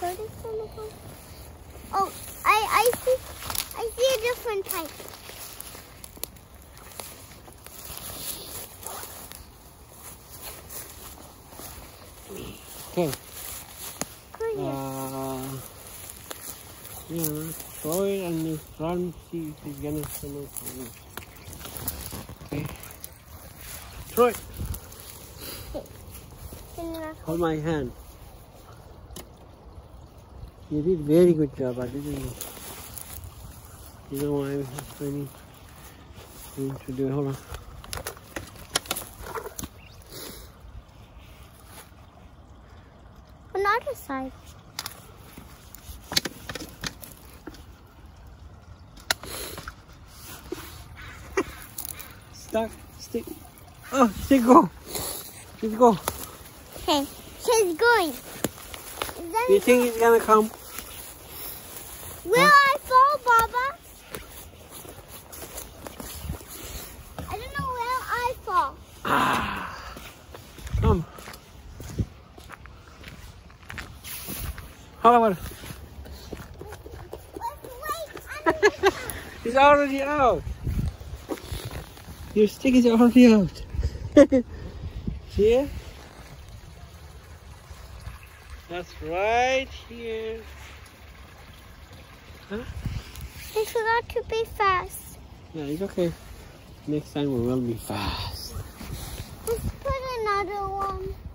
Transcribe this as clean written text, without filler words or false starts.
turtle's gonna come? Oh, I see a different type. Okay. Cool. Yeah, throw it and you run, see if it's gonna come out. Okay. Throw it. Hold my hand. You did very good job. I didn't know. You know why I'm training to do it. Hold on. Another side. Stuck. Stick. Oh, stick go. Just go. Okay, she's going. You think it's gonna come? Will I fall, Baba? I don't know where I fall. Come. How about it? Wait. It's already out. Your stick is already out. See it? That's right here. Huh? I forgot to be fast. Yeah, it's okay. Next time we will be fast. Let's put another one.